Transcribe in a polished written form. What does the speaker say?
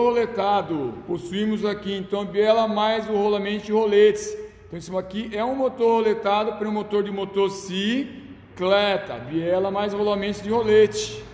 roletado, possuímos aqui então biela mais o rolamento de roletes. Então isso aqui é um motor roletado para um motor de motocicleta, biela mais rolamento de rolete.